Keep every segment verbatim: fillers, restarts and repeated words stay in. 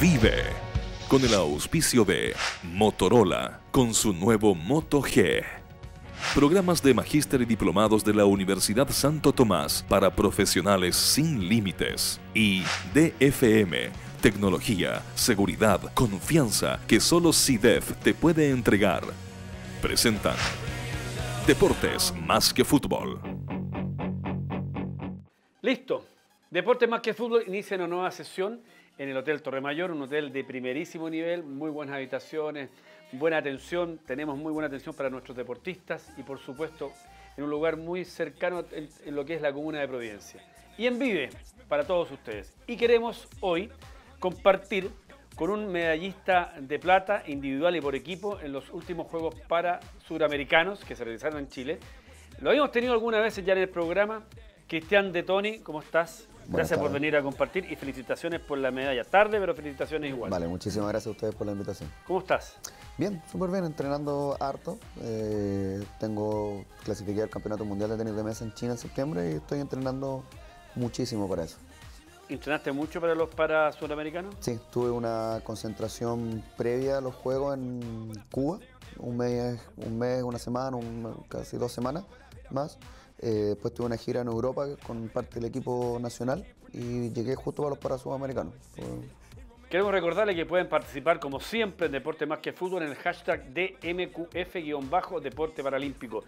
Vive con el auspicio de Motorola con su nuevo Moto G. Programas de magíster y diplomados de la Universidad Santo Tomás para profesionales sin límites. Y D F M, tecnología, seguridad, confianza que solo C I D E F te puede entregar. Presentan Deportes más que fútbol. Listo. Deportes más que fútbol inicia una nueva sesión en el Hotel Torre Mayor, un hotel de primerísimo nivel, muy buenas habitaciones, buena atención, tenemos muy buena atención para nuestros deportistas y por supuesto en un lugar muy cercano en, en lo que es la comuna de Providencia. Y en Vive para todos ustedes. Y queremos hoy compartir con un medallista de plata individual y por equipo en los últimos Juegos para Suramericanos que se realizaron en Chile. Lo habíamos tenido algunas veces ya en el programa. Cristian de Toni, ¿cómo estás? Gracias por venir a compartir y felicitaciones por la medalla. Tarde, pero felicitaciones igual. Vale, muchísimas gracias a ustedes por la invitación. ¿Cómo estás? Bien, súper bien, entrenando harto. Eh, tengo clasificado al Campeonato Mundial de Tenis de Mesa en China en septiembre y estoy entrenando muchísimo para eso. ¿Entrenaste mucho para los para suramericanos? Sí, tuve una concentración previa a los Juegos en Cuba, un mes, un mes una semana, un, casi dos semanas más. Eh, después tuve una gira en Europa con parte del equipo nacional y llegué justo para los para sudamericanos. Queremos recordarles que pueden participar como siempre en Deporte Más que Fútbol en el hashtag D M Q F Deporte Paralímpico.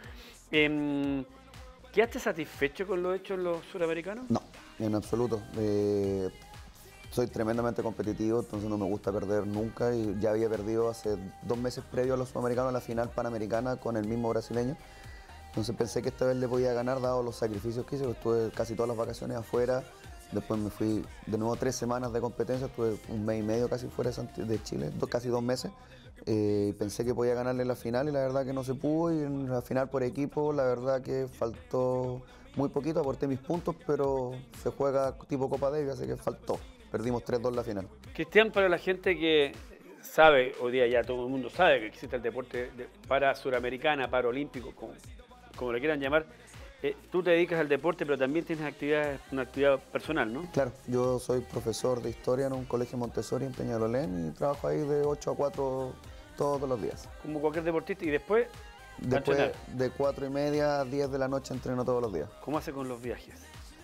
Eh, ¿Quedaste satisfecho con lo hecho en los suramericanos? No, en absoluto. Eh, soy tremendamente competitivo, entonces no me gusta perder nunca y ya había perdido hace dos meses previo a los sudamericanos en la final panamericana con el mismo brasileño. Entonces pensé que esta vez le podía ganar dado los sacrificios que hice, estuve casi todas las vacaciones afuera, después me fui de nuevo tres semanas de competencia, estuve un mes y medio casi fuera de Chile, dos, casi dos meses, eh, pensé que podía ganarle la final y la verdad que no se pudo y en la final por equipo la verdad que faltó muy poquito, aporté mis puntos, pero se juega tipo Copa Davis, así que faltó, perdimos tres dos la final. Cristian, para la gente que sabe, hoy día ya todo el mundo sabe que existe el deporte de para suramericana, para olímpico, como como le quieran llamar, eh, tú te dedicas al deporte, pero también tienes actividades, una actividad personal, ¿no? Claro, yo soy profesor de historia en un colegio Montessori en Peñalolén y trabajo ahí de ocho a cuatro todos los días. Como cualquier deportista, y después, Después de cuatro y media a diez de la noche entreno todos los días. ¿Cómo hace con los viajes?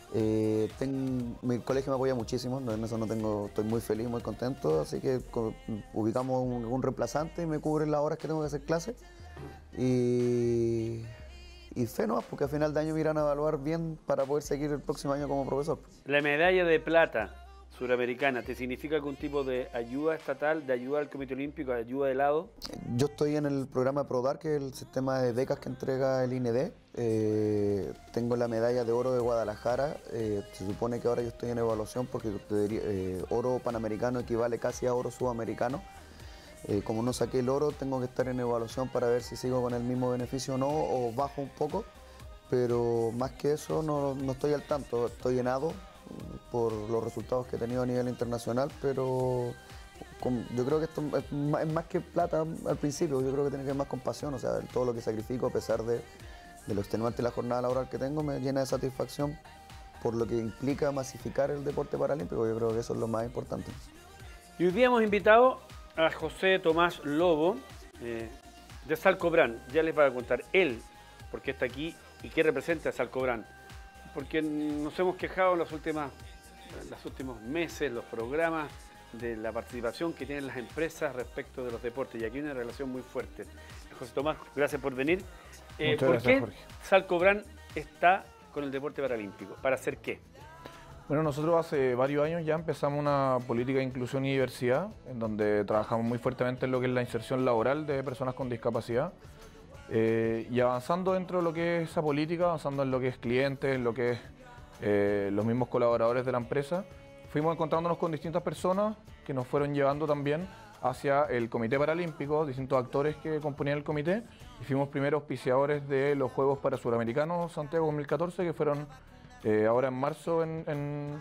Eh, ten, mi colegio me apoya muchísimo, en eso no tengo, estoy muy feliz, muy contento, así que con, ubicamos un, un reemplazante y me cubren las horas que tengo que hacer clases. Y... Y fe no, porque a final de año me irán a evaluar bien para poder seguir el próximo año como profesor. La medalla de plata suramericana, ¿te significa algún tipo de ayuda estatal, de ayuda al Comité Olímpico, de ayuda de lado? Yo estoy en el programa PRODAR, que es el sistema de becas que entrega el I N E D. Eh, tengo la medalla de oro de Guadalajara. Eh, se supone que ahora yo estoy en evaluación porque eh, oro panamericano equivale casi a oro sudamericano. Eh, como no saqué el oro, tengo que estar en evaluación para ver si sigo con el mismo beneficio o no, o bajo un poco, pero más que eso no, no estoy al tanto. Estoy llenado por los resultados que he tenido a nivel internacional, pero con, yo creo que esto es más, es más que plata al principio, yo creo que tiene que ver más con pasión, o sea, todo lo que sacrifico a pesar de, de lo extenuante de la jornada laboral que tengo me llena de satisfacción por lo que implica masificar el deporte paralímpico. Yo creo que eso es lo más importante. Y hoy día hemos invitado a José Tomás Lobo, eh, de Salcobrán. Ya les va a contar él por qué está aquí y qué representa a Salcobrán. Porque nos hemos quejado en los, últimas, en los últimos meses, los programas, de la participación que tienen las empresas respecto de los deportes. Y aquí hay una relación muy fuerte. José Tomás, gracias por venir. Eh, ¿Por gracias, qué Jorge. Salcobrán está con el deporte paralímpico? ¿Para hacer qué? Bueno, nosotros hace varios años ya empezamos una política de inclusión y diversidad, en donde trabajamos muy fuertemente en lo que es la inserción laboral de personas con discapacidad, eh, y avanzando dentro de lo que es esa política, avanzando en lo que es clientes, en lo que es eh, los mismos colaboradores de la empresa, fuimos encontrándonos con distintas personas que nos fueron llevando también hacia el Comité Paralímpico, distintos actores que componían el comité, y fuimos primeros auspiciadores de los Juegos para Suramericanos Santiago dos mil catorce, que fueron Eh, ahora en marzo en, en,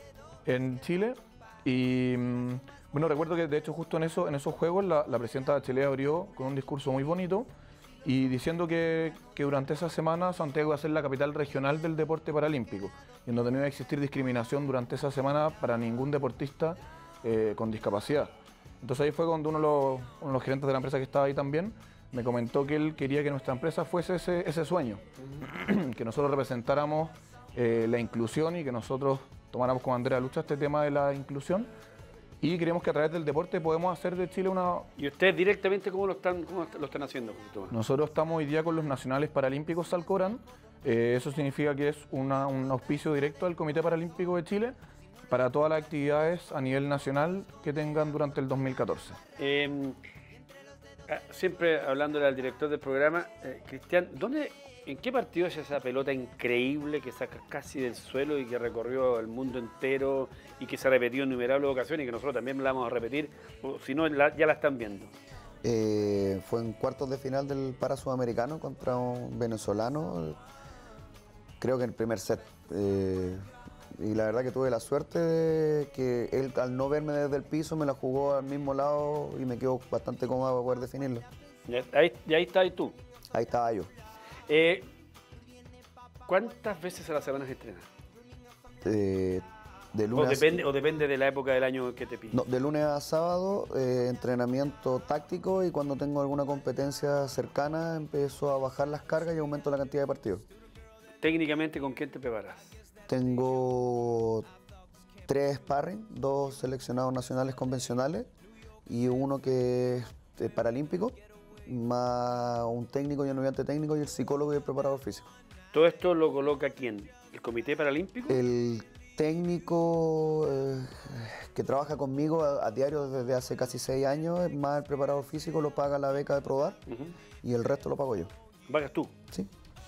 en Chile. Y bueno, recuerdo que de hecho justo en, eso, en esos juegos la, la presidenta Bachelet abrió con un discurso muy bonito y diciendo que, que durante esa semana Santiago iba a ser la capital regional del deporte paralímpico y en donde no iba a existir discriminación durante esa semana para ningún deportista eh, con discapacidad. Entonces ahí fue cuando uno de, los, uno de los gerentes de la empresa que estaba ahí también me comentó que él quería que nuestra empresa fuese ese, ese sueño, que nosotros representáramos eh, la inclusión y que nosotros tomáramos como bandera de lucha este tema de la inclusión, y creemos que a través del deporte podemos hacer de Chile una... ¿Y ustedes directamente cómo lo están, cómo lo están haciendo, José Tomás? Nosotros estamos hoy día con los Nacionales Paralímpicos Salcoran. Eh, eso significa que es una, un auspicio directo al Comité Paralímpico de Chile para todas las actividades a nivel nacional que tengan durante el dos mil catorce. Eh, siempre hablándole al director del programa, eh, Cristian, ¿dónde, ¿en qué partido es esa pelota increíble que saca casi del suelo y que recorrió el mundo entero y que se ha repetido en innumerables ocasiones y que nosotros también la vamos a repetir, o si no la, ya la están viendo? Eh, fue en cuartos de final del Para Sudamericano contra un venezolano, creo que en el primer set. Eh, y la verdad que tuve la suerte de que él, al no verme desde el piso, me la jugó al mismo lado y me quedó bastante cómodo para poder definirlo. Y ahí, y ahí estás tú. Ahí estaba yo. Eh, ¿Cuántas veces a la semana se entrena? Eh, de lunes o, depende, a... ¿O depende de la época del año que te pide? No, de lunes a sábado, eh, entrenamiento táctico, y cuando tengo alguna competencia cercana empiezo a bajar las cargas y aumento la cantidad de partidos. ¿Técnicamente con quién te preparas? Tengo tres sparring, dos seleccionados nacionales convencionales y uno que es paralímpico, más un técnico y un ayudante técnico y el psicólogo y el preparador físico. ¿Todo esto lo coloca quién? ¿El Comité Paralímpico? El técnico eh, que trabaja conmigo a, a diario desde hace casi seis años, más el preparador físico lo paga la beca de ProDar, uh-huh, y el resto lo pago yo. ¿Pagas tú? Sí.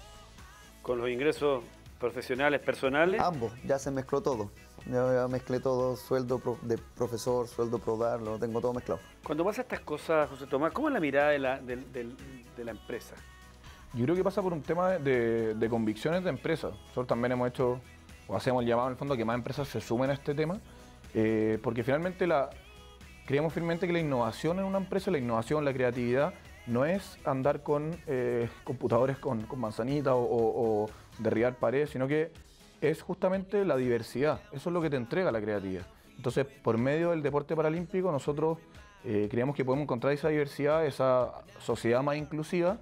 ¿Con los ingresos profesionales, personales? Ambos, ya se mezcló todo. Ya, ya mezclé todo, sueldo pro, de profesor, sueldo ProDar, lo tengo todo mezclado. Cuando pasa estas cosas, José Tomás, ¿cómo es la mirada de la, de, de, de la empresa? Yo creo que pasa por un tema de, de convicciones de empresa. Nosotros también hemos hecho, o hacemos el llamado en el fondo a que más empresas se sumen a este tema, eh, porque finalmente la, creemos firmemente que la innovación en una empresa, la innovación, la creatividad, no es andar con eh, computadores con, con manzanita o, o, o derribar paredes, sino que es justamente la diversidad. Eso es lo que te entrega la creatividad. Entonces, por medio del deporte paralímpico, nosotros eh, creemos que podemos encontrar esa diversidad, esa sociedad más inclusiva,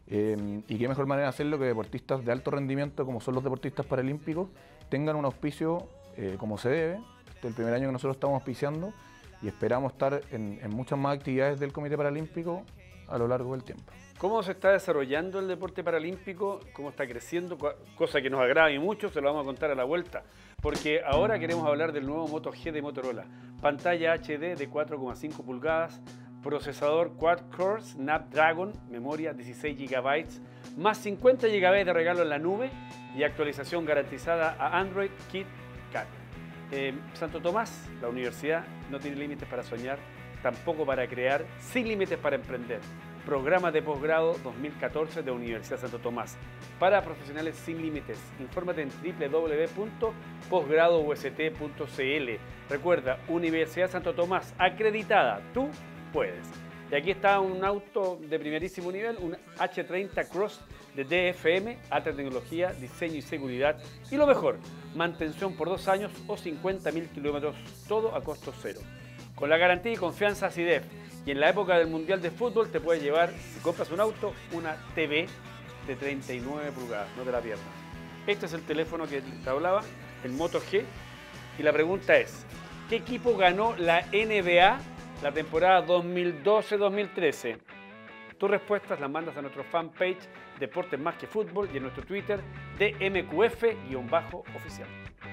eh, y qué mejor manera de hacerlo que deportistas de alto rendimiento, como son los deportistas paralímpicos, tengan un auspicio eh, como se debe. Este es el primer año que nosotros estamos auspiciando y esperamos estar en, en muchas más actividades del Comité Paralímpico a lo largo del tiempo. ¿Cómo se está desarrollando el deporte paralímpico? ¿Cómo está creciendo? Cosa que nos agrada y mucho, se lo vamos a contar a la vuelta. Porque ahora queremos hablar del nuevo Moto G de Motorola. Pantalla H D de cuatro coma cinco pulgadas, procesador quad-core Snapdragon, memoria dieciséis gigabytes, más cincuenta gigabytes de regalo en la nube y actualización garantizada a Android KitKat. Eh, Santo Tomás, la universidad, no tiene límites para soñar, tampoco para crear, sin límites para emprender. Programa de posgrado dos mil catorce de Universidad Santo Tomás para profesionales sin límites. Infórmate en doble u doble u doble u punto posgrado u s t punto c l. Recuerda, Universidad Santo Tomás, acreditada, tú puedes. Y aquí está un auto de primerísimo nivel, un H treinta Cross de D F M, alta tecnología, diseño y seguridad. Y lo mejor, mantención por dos años o cincuenta mil kilómetros, todo a costo cero. Con la garantía y confianza A S I D E F. Y en la época del Mundial de Fútbol te puedes llevar, si compras un auto, una T V de treinta y nueve pulgadas, no te la pierdas. Este es el teléfono que te hablaba, el Moto G. Y la pregunta es, ¿qué equipo ganó la N B A la temporada dos mil doce dos mil trece? Tus respuestas las mandas a nuestro fanpage Deportes Más que Fútbol y en nuestro Twitter D M Q F-oficial.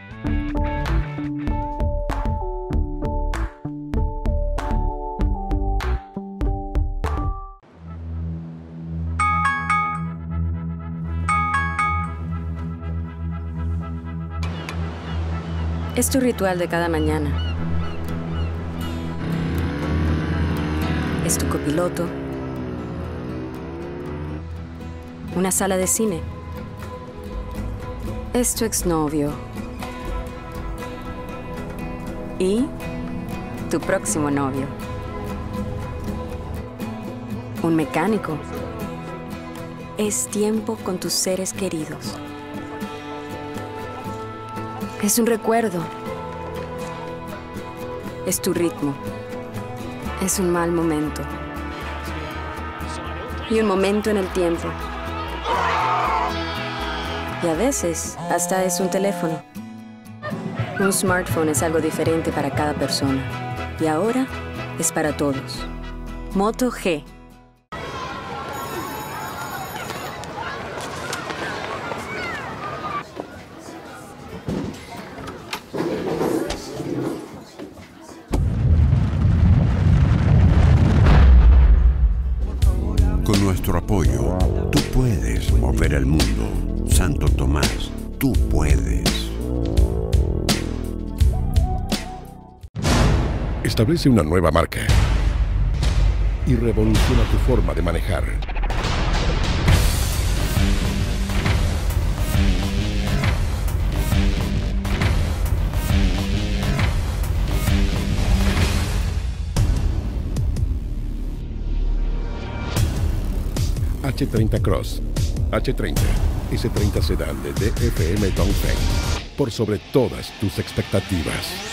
Es tu ritual de cada mañana. Es tu copiloto. Una sala de cine. Es tu exnovio. Y tu próximo novio. Un mecánico. Es tiempo con tus seres queridos. Es un recuerdo. Es tu ritmo. Es un mal momento. Y un momento en el tiempo. Y a veces, hasta es un teléfono. Un smartphone es algo diferente para cada persona. Y ahora es para todos. Moto G. Con nuestro apoyo, tú puedes mover el mundo. Santo Tomás, tú puedes. Establece una nueva marca y revoluciona tu forma de manejar. H treinta Cross, H treinta, S treinta Sedan de D F M Dongfeng, por sobre todas tus expectativas.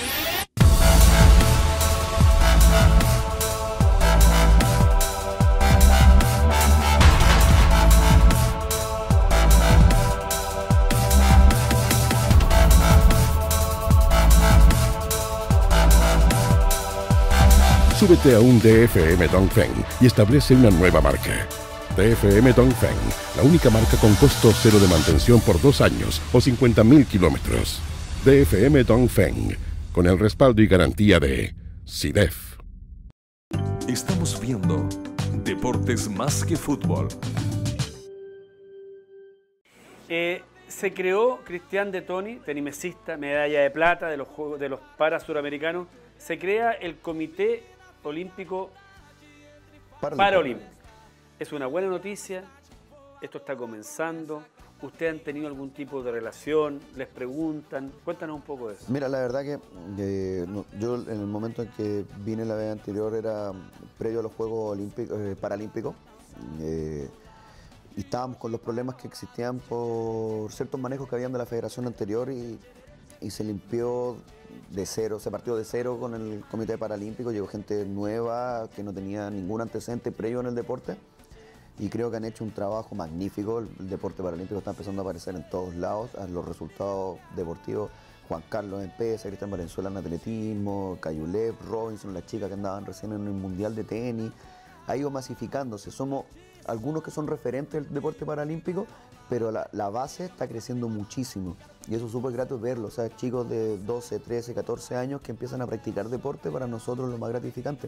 Súbete a un D F M Dongfeng y establece una nueva marca. D F M Dongfeng, la única marca con costo cero de mantención por dos años o cincuenta mil kilómetros. D F M Dongfeng, con el respaldo y garantía de SIDEF. Estamos viendo Deportes Más que Fútbol. Eh, se creó Cristian de Toni, tenimesista, medalla de plata de los Juegos de los Para Suramericanos. Se crea el Comité Olímpico Paralímpico. Es una buena noticia, esto está comenzando. ¿Ustedes han tenido algún tipo de relación? ¿Les preguntan? Cuéntanos un poco de eso. Mira, la verdad que eh, no, yo en el momento en que vine la vez anterior era previo a los Juegos Olímpicos, eh, Paralímpicos. Eh, y estábamos con los problemas que existían por ciertos manejos que habían de la federación anterior y, y se limpió de cero, se partió de cero con el Comité Paralímpico, llegó gente nueva que no tenía ningún antecedente previo en el deporte y creo que han hecho un trabajo magnífico. El, el deporte paralímpico está empezando a aparecer en todos lados, los resultados deportivos, Juan Carlos en pesa, Cristian Valenzuela en atletismo, Cayulev, Robinson, las chicas que andaban recién en el Mundial de Tenis, ha ido masificándose. Somos algunos que son referentes del deporte paralímpico, pero la, la base está creciendo muchísimo y eso es súper grato verlo. O sea, chicos de doce, trece, catorce años que empiezan a practicar deporte, para nosotros lo más gratificante.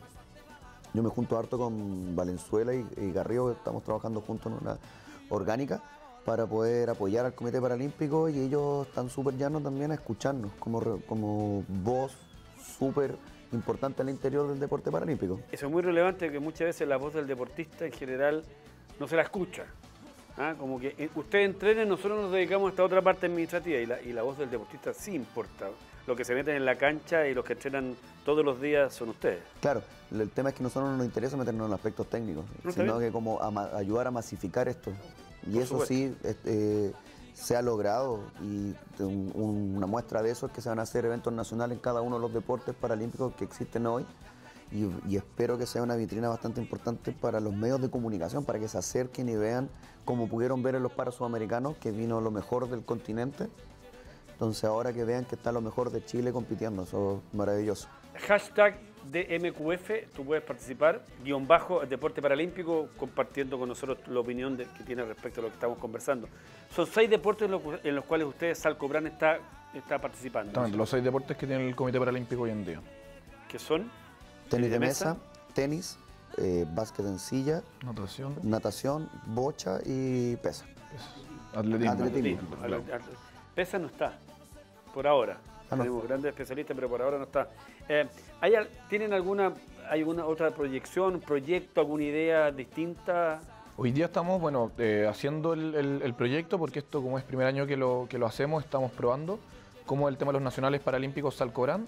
Yo me junto harto con Valenzuela y, y Garrido, estamos trabajando juntos en una orgánica para poder apoyar al Comité Paralímpico y ellos están súper llanos también a escucharnos como, como voz súper importante al interior del deporte paralímpico. Eso es muy relevante, que muchas veces la voz del deportista en general no se la escucha. ¿Ah? Como que eh, ustedes entrenen, nosotros nos dedicamos a esta otra parte administrativa y la, y la voz del deportista sí importa. Los que se meten en la cancha y los que entrenan todos los días son ustedes. Claro, el tema es que a nosotros no nos interesa meternos en los aspectos técnicos, ¿No sino que como a, ayudar a masificar esto. Y Por eso supuesto. sí eh, se ha logrado y un, un, una muestra de eso es que se van a hacer eventos nacionales en cada uno de los deportes paralímpicos que existen hoy. Y, y espero que sea una vitrina bastante importante para los medios de comunicación, para que se acerquen y vean, como pudieron ver en los Paras Sudamericanos, que vino lo mejor del continente. Entonces ahora que vean que está lo mejor de Chile compitiendo, eso es maravilloso. Hashtag D M Q F, tú puedes participar, guión bajo, el deporte paralímpico, compartiendo con nosotros la opinión de, que tiene respecto a lo que estamos conversando. Son seis deportes en los, en los cuales ustedes, Salcobran, está, está participando. Exactamente, los seis deportes que tiene el Comité Paralímpico hoy en día. ¿Qué son? Tenis de mesa, tenis, eh, básquet en silla, natación, natación, bocha y pesa. Atletismo. Atletismo. Atletismo. Pesa no está, por ahora. Ah, no. Tenemos grandes especialistas, pero por ahora no está. Eh, ¿hay, ¿Tienen alguna, alguna otra proyección, proyecto, alguna idea distinta? Hoy día estamos, bueno, eh, haciendo el, el, el proyecto, porque esto como es primer año que lo, que lo hacemos, estamos probando, como el tema de los nacionales paralímpicos Salcobran.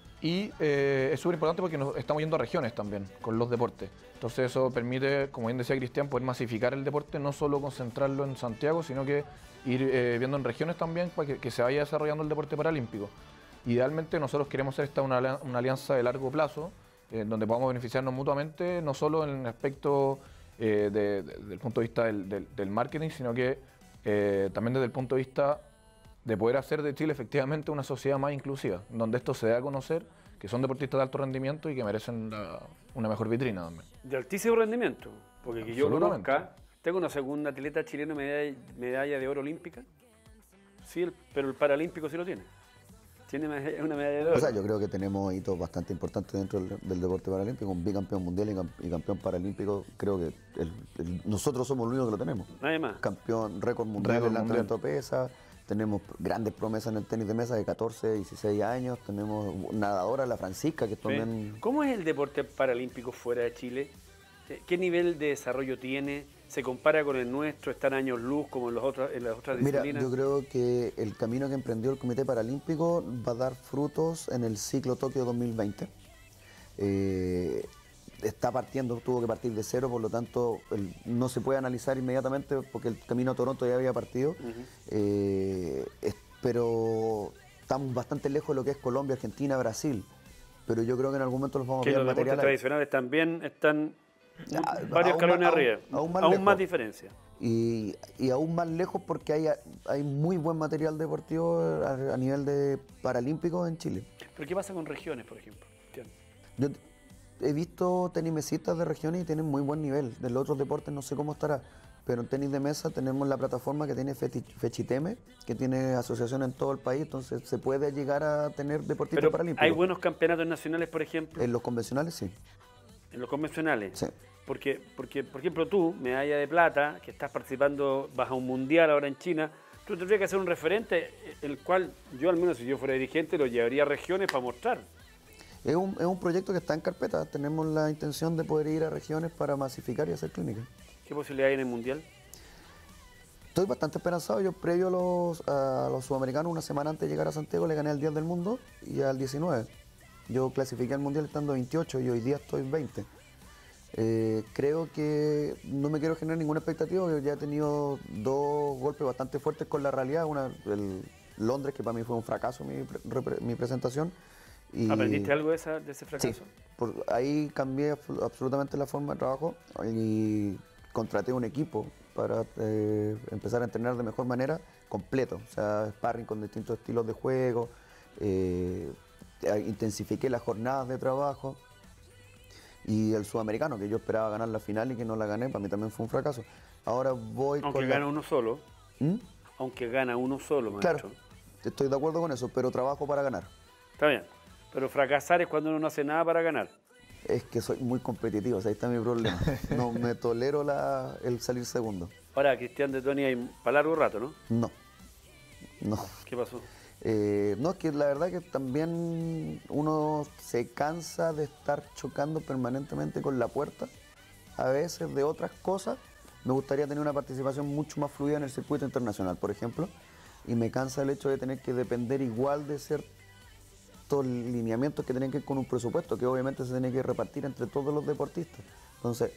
Y eh, es súper importante porque nos estamos yendo a regiones también con los deportes. Entonces eso permite, como bien decía Cristian, poder masificar el deporte, no solo concentrarlo en Santiago, sino que ir eh, viendo en regiones también para que, que se vaya desarrollando el deporte paralímpico. Idealmente nosotros queremos hacer esta una, una alianza de largo plazo, en eh, donde podamos beneficiarnos mutuamente, no solo en el aspecto eh, de, de, del punto de vista del, del, del marketing, sino que eh, también desde el punto de vista de poder hacer de Chile efectivamente una sociedad más inclusiva, donde esto se dé a conocer, que son deportistas de alto rendimiento y que merecen la, una mejor vitrina también. De altísimo rendimiento, porque que yo conozca, tengo una segunda atleta chilena medalla, medalla de oro olímpica, sí, el, pero el paralímpico sí lo tiene. Tiene una medalla de oro. O sea, yo creo que tenemos hitos bastante importantes dentro del, del deporte paralímpico, un bicampeón mundial y, camp y campeón paralímpico. Creo que el, el, nosotros somos los únicos que lo tenemos. Nadie más. Campeón, récord mundial en lanzamiento pesa. Tenemos grandes promesas en el tenis de mesa de catorce, dieciséis años. Tenemos nadadora, la Francisca, que también... Sí. ¿Cómo es el deporte paralímpico fuera de Chile? ¿Qué nivel de desarrollo tiene? ¿Se compara con el nuestro? ¿Están años luz como en, los otros, en las otras Mira, disciplinas? Yo creo que el camino que emprendió el Comité Paralímpico va a dar frutos en el ciclo Tokio dos mil veinte. Eh, está partiendo, tuvo que partir de cero, por lo tanto el, no se puede analizar inmediatamente porque el camino a Toronto ya había partido. Uh-huh. eh, es, pero estamos bastante lejos de lo que es Colombia, Argentina, Brasil. Pero yo creo que en algún momento los vamos a ver material. Los deportes tradicionales también están ah, varios escalones arriba, aún, aún más, aún más diferencia. Y, y aún más lejos porque hay, hay muy buen material deportivo a, a nivel de paralímpico en Chile. ¿Pero qué pasa con regiones, por ejemplo? Yo he visto tenismesistas de regiones y tienen muy buen nivel. De los otros deportes no sé cómo estará, pero en tenis de mesa tenemos la plataforma que tiene Fechiteme, que tiene asociación en todo el país, entonces se puede llegar a tener deportistas pero paralímpicos. ¿Hay buenos campeonatos nacionales, por ejemplo? En los convencionales, sí. ¿En los convencionales? Sí. Porque, porque, por ejemplo, tú, medalla de plata, que estás participando, vas a un mundial ahora en China, tú tendrías que ser un referente, el cual yo, al menos si yo fuera dirigente, lo llevaría a regiones para mostrar. Es un, es un proyecto que está en carpeta. Tenemos la intención de poder ir a regiones para masificar y hacer clínicas. ¿Qué posibilidad hay en el mundial? Estoy bastante esperanzado. Yo, previo a los, a los sudamericanos, una semana antes de llegar a Santiago, le gané al diez del mundo y al diecinueve. Yo clasifiqué al mundial estando veintiocho y hoy día estoy veinte. Eh, creo que no me quiero generar ninguna expectativa. Yo ya he tenido dos golpes bastante fuertes con la realidad. Una, el Londres, que para mí fue un fracaso mi, pre, mi presentación. Y ¿aprendiste algo de, esa, de ese fracaso? Sí, por ahí cambié absolutamente la forma de trabajo y contraté un equipo para eh, empezar a entrenar de mejor manera, completo, o sea, sparring con distintos estilos de juego, eh, intensifiqué las jornadas de trabajo y el sudamericano, que yo esperaba ganar la final y que no la gané, para mí también fue un fracaso. Ahora voy Aunque con gana la... uno solo, ¿Mm? Aunque gana uno solo, maestro. Claro, estoy de acuerdo con eso, pero trabajo para ganar. Está bien. Pero fracasar es cuando uno no hace nada para ganar. Es que soy muy competitivo, o sea, ahí está mi problema. No me tolero la, el salir segundo. Ahora, Cristian de Toni, hay para largo rato, ¿no? No, no. ¿Qué pasó? Eh, no, es que la verdad que también uno se cansa de estar chocando permanentemente con la puerta. A veces de otras cosas, me gustaría tener una participación mucho más fluida en el circuito internacional, por ejemplo. Y me cansa el hecho de tener que depender igual de ser lineamientos que tienen que ir con un presupuesto que obviamente se tiene que repartir entre todos los deportistas. Entonces,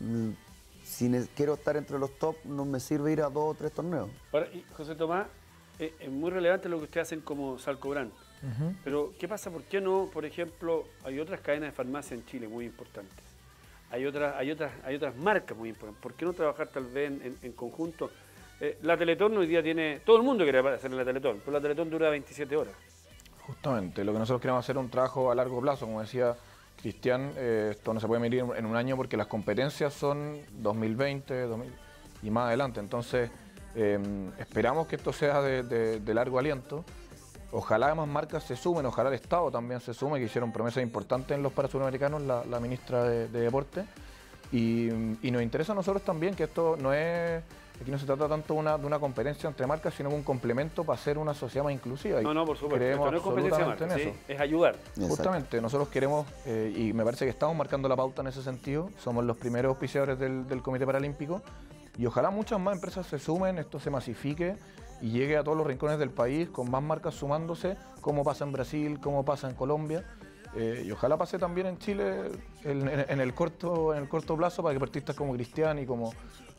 si quiero estar entre los top, no me sirve ir a dos o tres torneos. Ahora, y José Tomás, eh, es muy relevante lo que ustedes hacen como Salcobrand. Uh-huh. Pero, ¿qué pasa? ¿Por qué no, por ejemplo, hay otras cadenas de farmacia en Chile muy importantes? Hay otras, hay otras, hay otras marcas muy importantes. ¿Por qué no trabajar tal vez en, en, en conjunto? Eh, la Teletón hoy día tiene... Todo el mundo quiere hacer la Teletón, pero la Teletón dura veintisiete horas. Justamente, lo que nosotros queremos hacer es un trabajo a largo plazo, como decía Cristian, eh, esto no se puede medir en un año porque las competencias son dos mil veinte dos mil, y más adelante, entonces eh, esperamos que esto sea de, de, de largo aliento, ojalá más marcas se sumen, ojalá el Estado también se sume, que hicieron promesas importantes en los Parasuramericanos, la, la ministra de, de Deporte, y, y nos interesa a nosotros también que esto no es... Aquí no se trata tanto una, de una competencia entre marcas, sino un complemento para hacer una sociedad más inclusiva. No, no, por supuesto. Creemos Esto no es competencia de marcas, ¿sí? Es ayudar. Exacto. Justamente, nosotros queremos, eh, y me parece que estamos marcando la pauta en ese sentido, somos los primeros auspiciadores del, del Comité Paralímpico, y ojalá muchas más empresas se sumen, esto se masifique y llegue a todos los rincones del país, con más marcas sumándose, como pasa en Brasil, como pasa en Colombia. Eh, y ojalá pase también en Chile en, en, en, el corto, en el corto plazo para que deportistas como Cristian y como,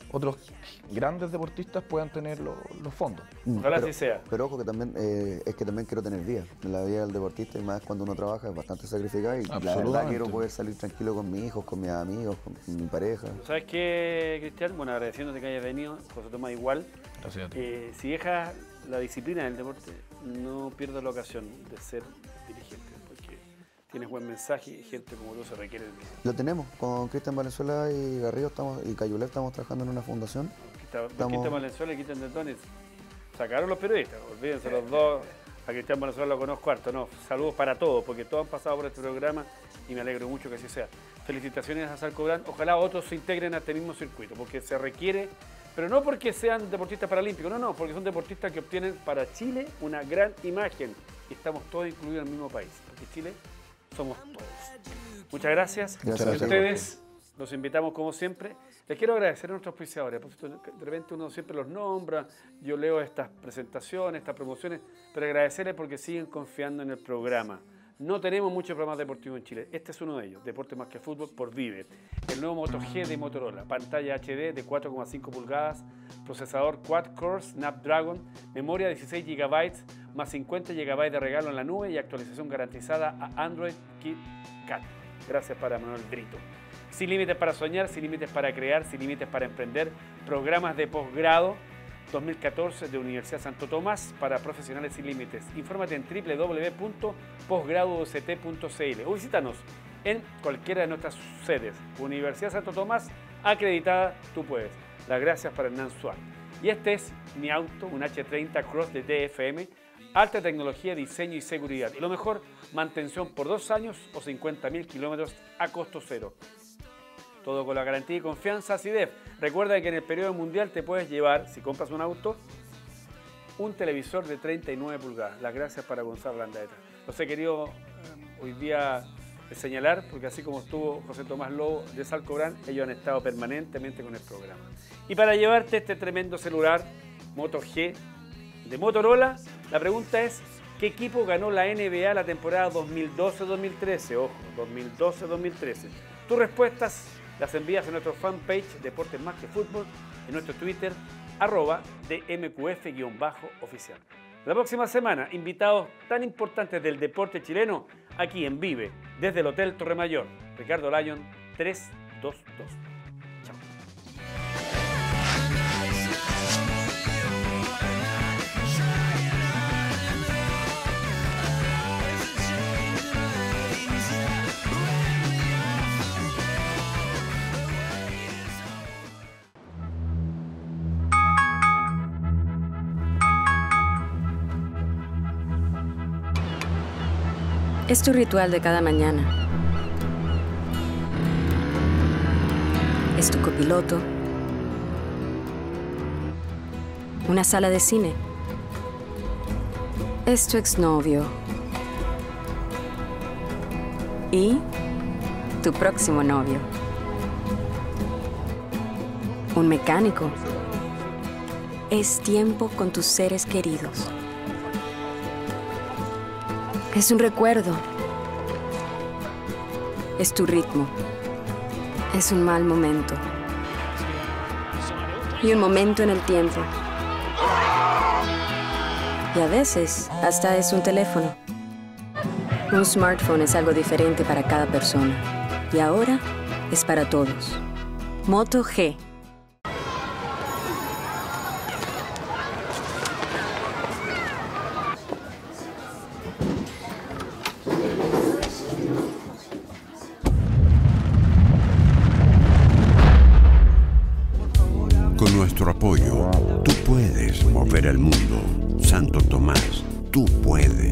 otros grandes deportistas puedan tener lo, los fondos. Ojalá pero, así sea. Pero ojo que también, eh, es que también quiero tener vida. La vida del deportista y más cuando uno trabaja es bastante sacrificada y la verdad quiero poder salir tranquilo con mis hijos, con mis amigos, con mi pareja. ¿Sabes qué, Cristian? Bueno, agradeciéndote que hayas venido, José Tomás igual. Gracias a ti. Eh, si dejas la disciplina del deporte, no pierdas la ocasión de ser dirigente, porque tienes buen mensaje y gente como tú se requiere. Lo tenemos, con Cristian Valenzuela y Garrido estamos, y Cayulet estamos trabajando en una fundación. Estamos... Cristian Valenzuela y Cristian Dentones sacaron los periodistas, olvídense los dos. A Cristian Valenzuela lo conozco harto, no, saludos para todos, porque todos han pasado por este programa y me alegro mucho que así sea. Felicitaciones a Salco Gran, ojalá otros se integren a este mismo circuito, porque se requiere, pero no porque sean deportistas paralímpicos, no, no, porque son deportistas que obtienen para Chile una gran imagen y estamos todos incluidos en el mismo país, porque Chile somos todos. Muchas gracias. Gracias a a ustedes. Los invitamos como siempre. Les quiero agradecer a nuestros auspiciadores. De repente uno siempre los nombra, yo leo estas presentaciones, estas promociones, pero agradecerles porque siguen confiando en el programa. No tenemos muchos programas deportivos en Chile. Este es uno de ellos, Deporte Más que Fútbol por Vive. El nuevo Moto G de Motorola, pantalla H D de cuatro coma cinco pulgadas, procesador Quad-Core Snapdragon, memoria dieciséis gigabytes, más cincuenta gigabytes de regalo en la nube y actualización garantizada a Android KitKat. Gracias para Manuel Brito. Sin límites para soñar, sin límites para crear, sin límites para emprender. Programas de posgrado dos mil catorce de Universidad Santo Tomás para profesionales sin límites. Infórmate en doble u doble u doble u punto posgrado u c t punto c l o visítanos en cualquiera de nuestras sedes. Universidad Santo Tomás, acreditada, tú puedes. Las gracias para Hernán Suárez. Y este es mi auto, un H treinta Cross de D F M. Alta tecnología, diseño y seguridad. Y lo mejor, mantención por dos años o cincuenta mil kilómetros a costo cero. Todo con la garantía y confianza C I D E F. Recuerda que en el periodo mundial te puedes llevar, si compras un auto, un televisor de treinta y nueve pulgadas. Las gracias para Gonzalo Landaeta. Los he querido eh, hoy día señalar, porque así como estuvo José Tomás Lobo de Salco Gran, ellos han estado permanentemente con el programa. Y para llevarte este tremendo celular Moto G de Motorola, la pregunta es, ¿qué equipo ganó la N B A la temporada dos mil doce dos mil trece? Ojo, dos mil doce dos mil trece. Tus respuestas las envías a nuestro fanpage Deportes Más que Fútbol, en nuestro Twitter, arroba D M Q F guión bajo oficial. La próxima semana, invitados tan importantes del deporte chileno, aquí en Vive, desde el Hotel Torre Mayor. Ricardo Lyon, tres dos dos. Chao. Es tu ritual de cada mañana. Es tu copiloto. Una sala de cine. Es tu exnovio. Y tu próximo novio. Un mecánico. Es tiempo con tus seres queridos. Es un recuerdo. Es tu ritmo. Es un mal momento. Y un momento en el tiempo. Y a veces, hasta es un teléfono. Un smartphone es algo diferente para cada persona. Y ahora es para todos. Moto G. Con nuestro apoyo, tú puedes mover el mundo. Santo Tomás, tú puedes.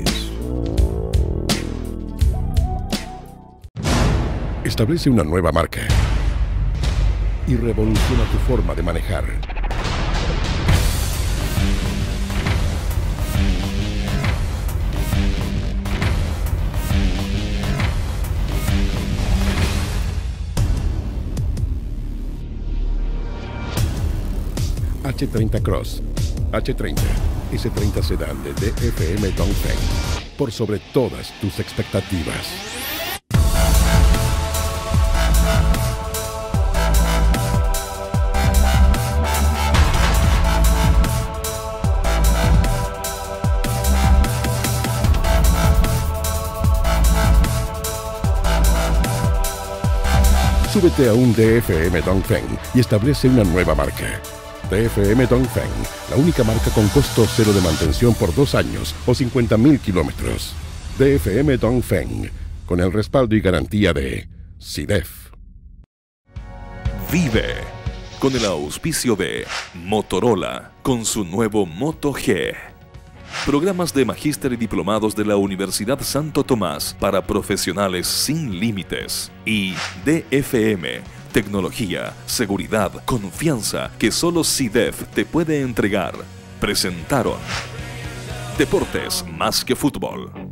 Establece una nueva marca y revoluciona tu forma de manejar. H treinta Cross, H treinta, S treinta Sedan de D F M Dongfeng, por sobre todas tus expectativas. Súbete a un D F M Dongfeng y establece una nueva marca. D F M Dongfeng, la única marca con costo cero de mantención por dos años o cincuenta mil kilómetros. D F M Dongfeng, con el respaldo y garantía de SIDEF. Vive con el auspicio de Motorola con su nuevo Moto G. Programas de magíster y diplomados de la Universidad Santo Tomás para profesionales sin límites. Y D F M, tecnología, seguridad, confianza que solo SIDEF te puede entregar. Presentaron Deportes más que fútbol.